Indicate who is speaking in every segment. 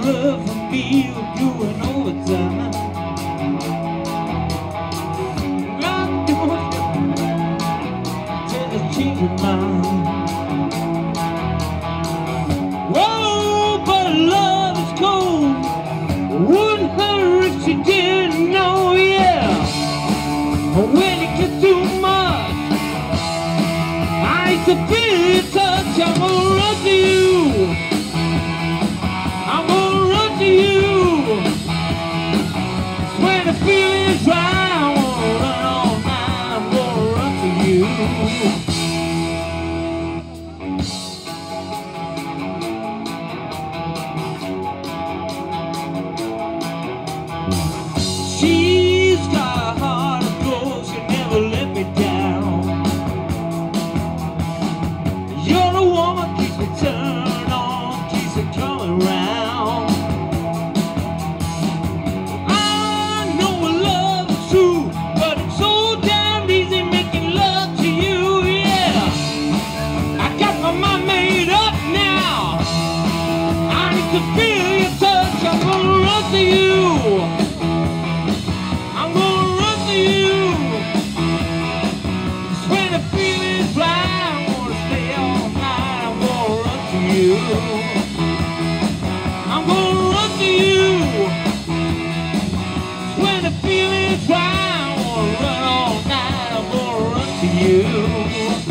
Speaker 1: love for me, you're doing overtime. I'm doing till you change your mind. Whoa, but love is cold. Wouldn't hurt if you didn't know, yeah. But when it gets too much, I used to feel your touch. I'm gonna run to you. I'm gonna run to you. It's when the feeling's right, I wanna run all night. I'm gonna run to you. She's got a heart of gold, she never let me down. You're the woman, keeps me turned on, keeps me coming round. I know love is true, but it's so damn easy making love to you, yeah. I got my mind made up now. I need to feel your touch, I'm gonna run to you. I'm gonna run to you. When the feeling's right, I wanna run all night. I'm gonna run to you.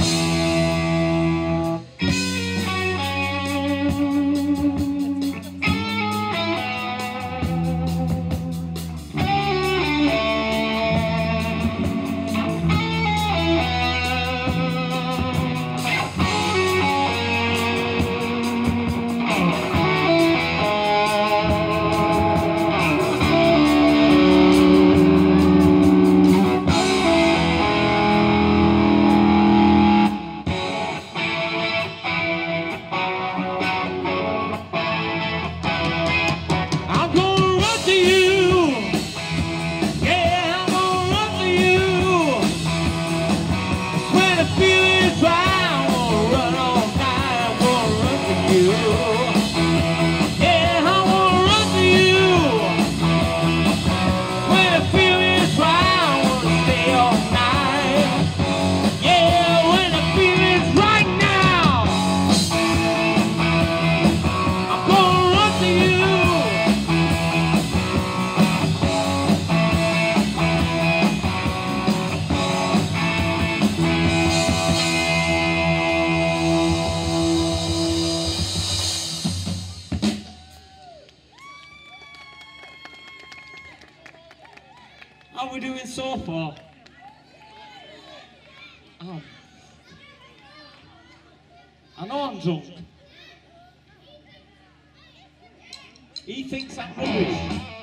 Speaker 1: How are we doing so far? I know I'm drunk. He thinks I'm rubbish.